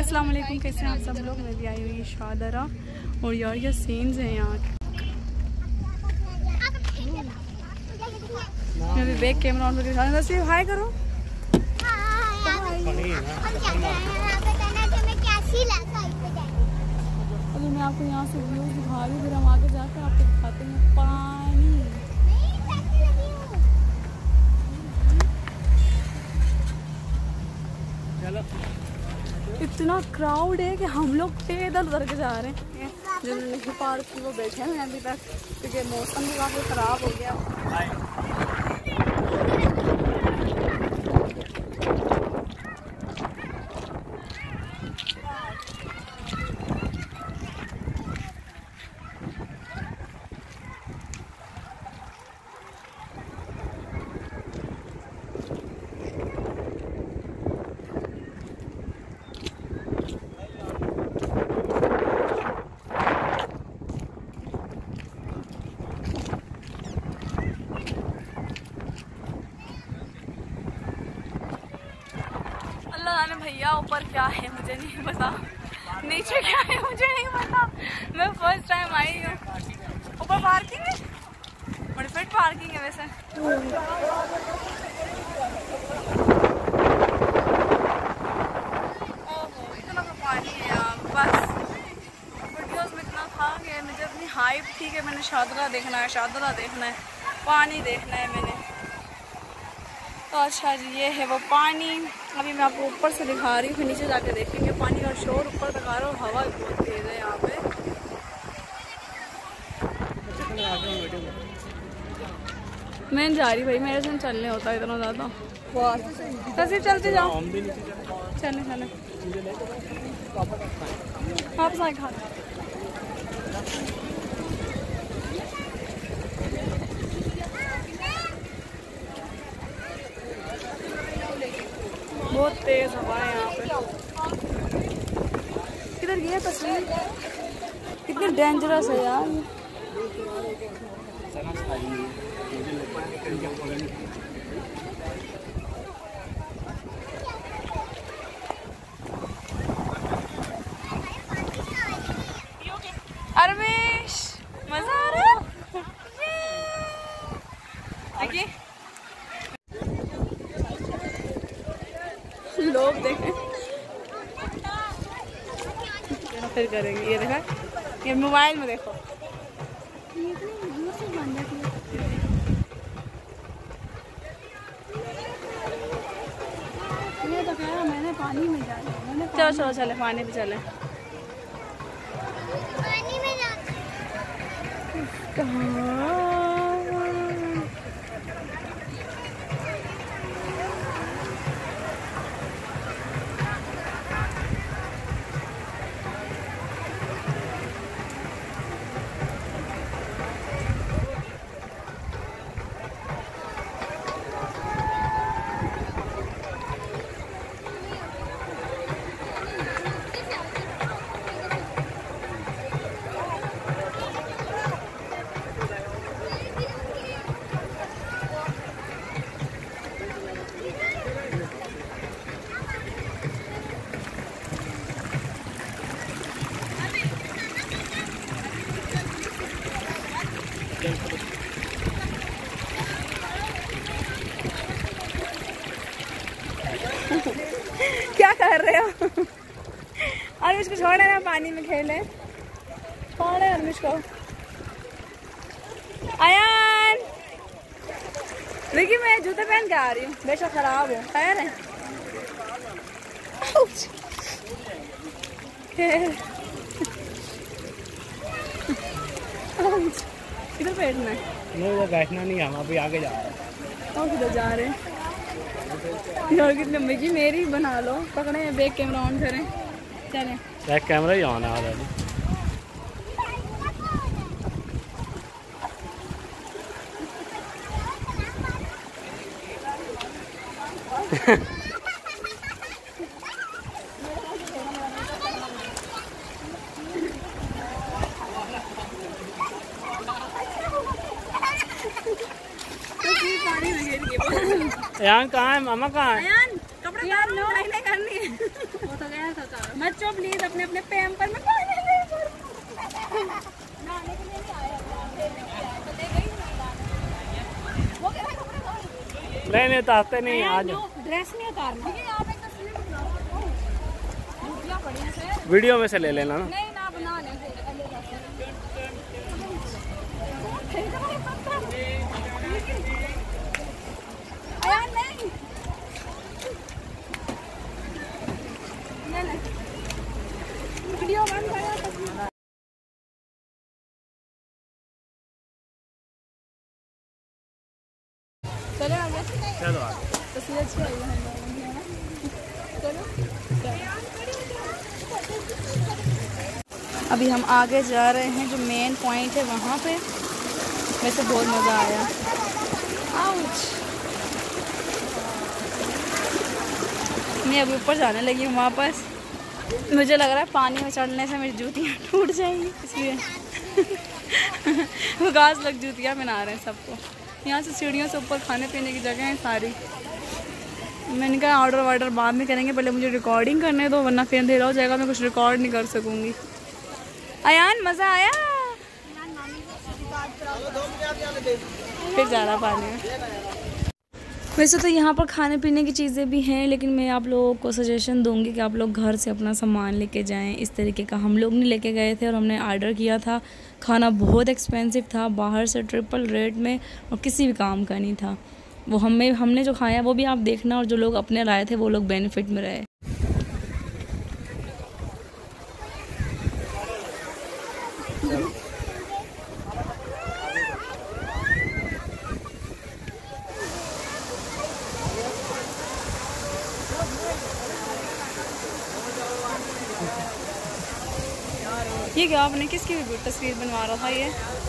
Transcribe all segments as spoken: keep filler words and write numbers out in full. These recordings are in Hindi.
अस्सलाम वालेकुम, कैसे हैं आप सब लोग। मैं भी आई हुई शादरा और यार ये सीन्स हैं यहाँ के। मैं भी बैक कैमरा ऑन करके दिखा रही हूँ। हाय करो। अभी मैं आपको यहाँ से व्यू दिखा रही हूँ, फिर हम आगे जाकर आपको दिखाते हैं पानी। इतना क्राउड है कि हम लोग पैदल उतर के जा रहे हैं। जो नहीं पार्क की वो बैठे हैं अभी तक, क्योंकि मौसम भी काफ़ी ख़राब हो गया। भैया ऊपर क्या है मुझे नहीं पता, नीचे क्या है मुझे नहीं पता। मैं फर्स्ट टाइम आई हूँ। ऊपर पार्किंग है, बड़ी फिट पार्किंग है वैसे। इतना तो पानी है यार, बस वीडियोस में इतना था कि मुझे अपनी हाइप थी कि मैंने शादरा देखना है, शादरा देखना है, पानी देखना है मैंने। तो अच्छा जी, ये है वो पानी। अभी मैं आपको ऊपर से दिखा रही हूँ, फिर नीचे जाके देखेंगे। पानी का शोर ऊपर तक आ रहा है और हवा बहुत तेज है यहाँ पे। मैं जा रही भाई, मेरे से चलने होता है इतना ज़्यादा। तस्वीर चलते जाओ, चलने चलने वापस आए खा। बहुत तेज हवा है यहाँ पे। किधर ये तस्वीर कितनी डेंजरस है यार। अरविश मजा आ रहा है। देखिए लोग देखें, फिर करेंगे। ये देखा, ये मोबाइल में देखो। ये तो कहा मैंने पानी में जाना। चलो चलो चले पानी पे चले। पानी में कहाँ क्या कर रहे हो? अरविश को छोड़े ना, पानी में खेले। छोड़े अरविश को। आयान देखिए, मैं जूते पहन के आ रही हूँ, बेशक खराब हो खैर है। किधर बैठना है? नहीं वो बैठना नहीं है, हम अभी आगे जा रहे हैं। और किधर जा रहे हैं यार? कितने मगी मेरी बना लो, पकड़े बैक कैमरा ऑन करें, चलें। बैक कैमरा ही ऑन है ऑलरेडी। यान कहाँ है? मामा कहाँ है? यान कपड़े यार नो नहीं करनी है। वो तो गया था। बच्चों प्लीज अपने अपने पैम्पर में पानी ले नहाने के लिए नहीं आया नहीं नहीं उतारते नहीं आज ड्रेस नहीं उतारना वीडियो में से ले लेना ना। नहीं ना बना ले वीडियो बंद करो। चलो आगे चलो आगे तस्वीर अच्छी आई है चलो। अभी हम आगे जा रहे हैं जो मेन पॉइंट है वहाँ पे। वैसे बहुत मज़ा आया। आउच मैं अभी ऊपर जाने लगी हूँ वापस। मुझे लग रहा है पानी में चढ़ने से मेरी जूतियाँ टूट जाएंगी इसलिए घास लग जूतियाँ बना रहे हैं सबको। यहाँ से सीढ़ियों से ऊपर खाने पीने की जगह है सारी। मैंने कहा ऑर्डर वार्डर बाद में करेंगे, पहले मुझे रिकॉर्डिंग करने दो वरना फिर अंधेरा हो जाएगा, मैं कुछ रिकॉर्ड नहीं कर सकूँगी। अयान मज़ा आया? फिर जा रहा पानी में। वैसे तो यहाँ पर खाने पीने की चीज़ें भी हैं, लेकिन मैं आप लोगों को सजेशन दूंगी कि आप लोग घर से अपना सामान लेके जाएं। इस तरीके का हम लोग नहीं लेके गए थे और हमने ऑर्डर किया था। खाना बहुत एक्सपेंसिव था, बाहर से ट्रिपल रेट में और किसी भी काम का नहीं था वो। हमें हमने जो खाया वो भी आप देखना, और जो लोग अपने लाए थे वो लोग बेनिफिट में रहे। ये क्या आपने किसकी भी तस्वीर बनवा रहा था ये?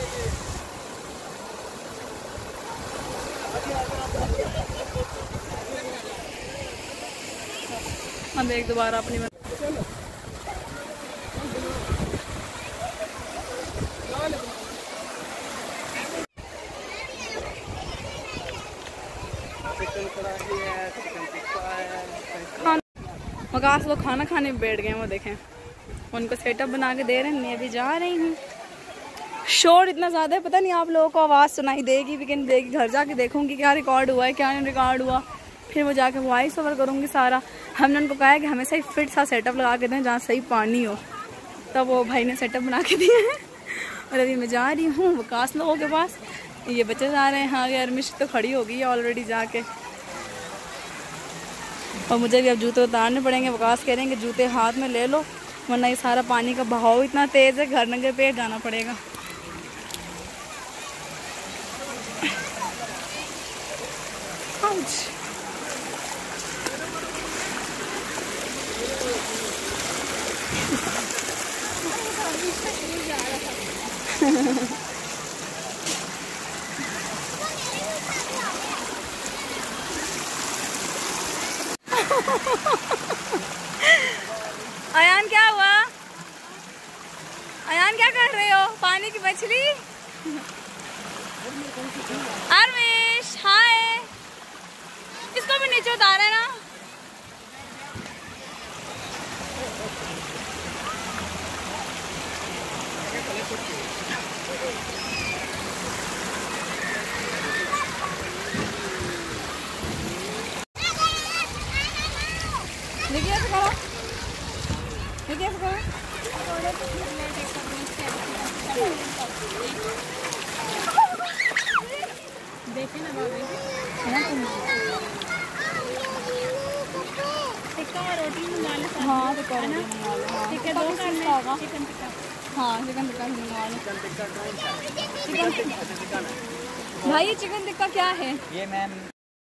हम एक दोबारा अपनी मकास लोग खाना खाने में बैठ गए। वो देखें उनको सेटअप बना के दे रहे हैं, मैं भी जा रही हूँ। शोर इतना ज़्यादा है, पता नहीं आप लोगों को आवाज़ सुनाई देगी भी कि नहीं देगी। घर जाके देखूँगी क्या रिकॉर्ड हुआ है क्या नहीं रिकॉर्ड हुआ, फिर वो जाके वॉइस ओवर करूँगी सारा। हमने उनको कहा है कि हमें सही फिट सा सेटअप लगा के दें जहाँ सही पानी हो, तब वो भाई ने सेटअप बना के दिया है। और अभी मैं जा रही हूँ वकास लोगों के पास, ये बच्चे जा रहे हैं। हाँ यार मिश तो खड़ी हो गई है ऑलरेडी जाके, और मुझे भी अब जूते उतारने पड़ेंगे। वकास कह रहे हैं कि जूते हाथ में ले लो वरना ये सारा पानी का बहाव इतना तेज़ है, घर नंगे पेट जाना पड़ेगा। अयान क्या हुआ? अयान क्या कर रहे हो? पानी की मछली। अरविश हाय, इसको भी नीचे उतारे ना। देखिए ऐसे करो, देखिए ऐसे करो। देखे ना बाबू, टिक्का और रोटी मंगा ले। हाँ टिक्का रोटी मंगा लो। हाँ ठीक है, दो कर ले। चिकन टिक्का, हाँ चिकन टिक्का मंगा लो। चिकन टिक्का भाई, ये चिकन टिक्का क्या है? ये मैम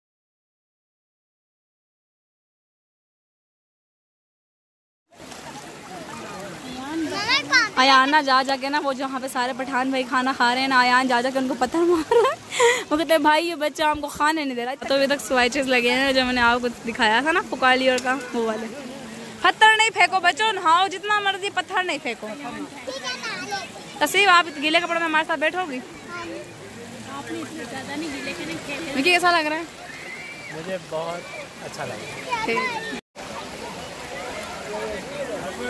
अयान ना जा जाके ना वो जहाँ पे सारे पठान भाई खाना खा रहे हैं ना, अयान जा जाके उनको पत्थर मार रहा है। वो कहते हैं भाई ये बच्चा हमको खाने नहीं दे रहा। तो अभी तक स्विचेस लगे हैं जो मैंने आपको दिखाया था ना पुकाली और का, वो वाले। पत्थर नहीं फेंको बच्चों, नहाओ जितना मर्जी, पत्थर नहीं फेंको। तस्वीर आप गीले कपड़े में हमारे साथ बैठोगी? मुझे कैसा लग रहा है? मुझे बहुत अच्छा लगा।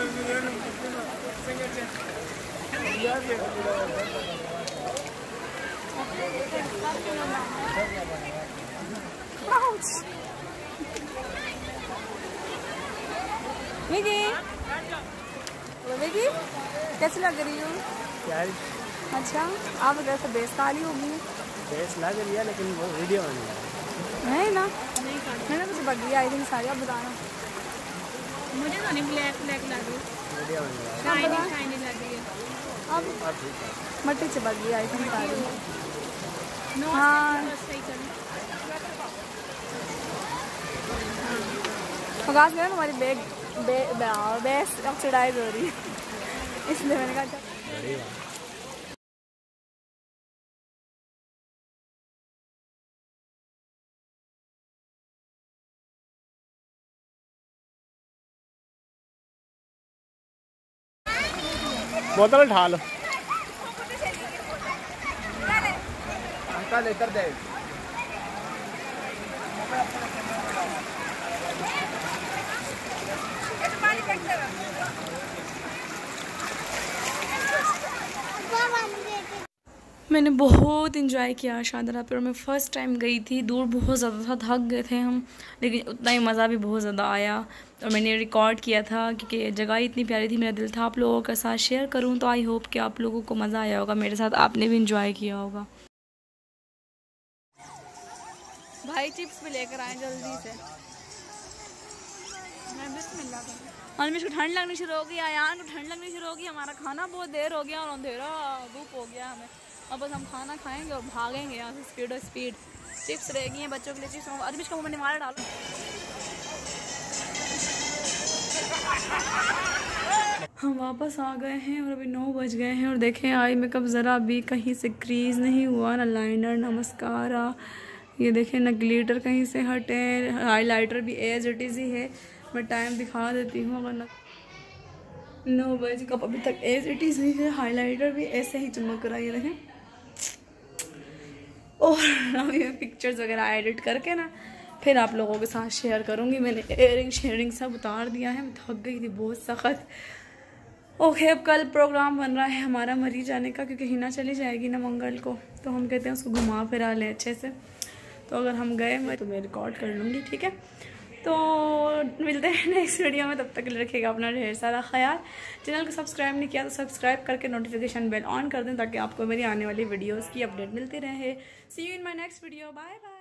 विकी विकी कैसी लग रही हो? अच्छा आप अगर से बेस काली होगी। बेस लग रही है लेकिन वो वीडियो में नहीं है ना। मैंने कुछ बगी आई थिंक सारी। आप बताना। मुझे तो नहीं ब्लैक ब्लैक लग रही वीडियो में शाइनी शाइनी लग रही है। अब अब ठीक है। मट्टी से बगी आई थिंक सारी। हाँ आगाज में हमारी बैग बे, बेस ऑक्सीडाइज हो रही है इसलिए मैंने कहा बोतल उठा लो। लेकर दे। मैंने बहुत इंजॉय किया शादरा पे और मैं फ़र्स्ट टाइम गई थी। दूर बहुत ज़्यादा था, थक गए थे हम, लेकिन उतना ही मज़ा भी बहुत ज़्यादा आया। और मैंने रिकॉर्ड किया था क्योंकि जगह इतनी प्यारी थी। मेरा दिल था आप लोगों के साथ शेयर करूं, तो आई होप कि आप लोगों को मज़ा आया होगा मेरे साथ, आपने भी इंजॉय किया होगा। भाई चिप्स भी लेकर आए जल्दी से। अनमिश को ठंड लगनी शुरू हो गई, आयान को ठंड लगनी शुरू हो गई। हमारा खाना बहुत देर हो गया और अंधेरा धूप हो गया हमें। अब बस हम खाना खाएंगे और भागेंगे यहाँ से स्पीड और स्पीड। चिप्स रह गई हैं बच्चों के लिए। चिप्स अनमिश को मुँह में निवाला डालो। हम वापस आ गए हैं और अभी नौ बज गए हैं और देखें आई मेकअप ज़रा भी कहीं से क्रीज नहीं हुआ, ना लाइनर ना मस्कारा। ये देखें ना ग्लिटर कहीं से हटे, हाइलाइटर भी एज इट इज़ ही है। मैं टाइम दिखा देती हूँ अगर ना। नौ बजे कब अभी तक एज इट इज़ ही है। हाइलाइटर भी ऐसे ही चमक रहा है, ये देखें। और अभी मैं पिक्चर्स वगैरह एडिट करके ना फिर आप लोगों के साथ शेयर करूँगी। मैंने एयरिंग शेयरिंग सब उतार दिया है, मैं थक गई थी बहुत सख्त। ओके अब कल प्रोग्राम बन रहा है हमारा मरी जाने का, क्योंकि हिना चली जाएगी ना मंगल को, तो हम कहते हैं उसको घुमा फिरा लें अच्छे से। तो अगर हम गए मैं तो मैं रिकॉर्ड कर लूँगी, ठीक है। तो मिलते हैं नेक्स्ट वीडियो में, तब तक रखिएगा अपना ढेर सारा ख्याल। चैनल को सब्सक्राइब नहीं किया तो सब्सक्राइब करके नोटिफिकेशन बेल ऑन कर दें ताकि आपको मेरी आने वाली वीडियोस की अपडेट मिलती रहे। See you in my next video, bye bye.